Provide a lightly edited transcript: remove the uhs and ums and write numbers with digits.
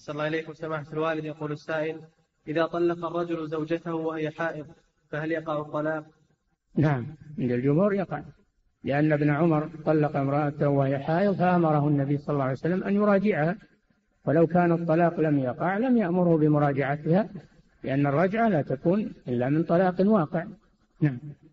أحسن الله إليكم سماحة الوالد. يقول السائل: إذا طلق الرجل زوجته وهي حائض فهل يقع الطلاق؟ نعم، عند الجمهور يقع، لأن ابن عمر طلق امرأته وهي حائض فأمره النبي صلى الله عليه وسلم أن يراجعها، ولو كان الطلاق لم يقع لم يأمره بمراجعتها، لأن الرجعة لا تكون إلا من طلاق واقع. نعم.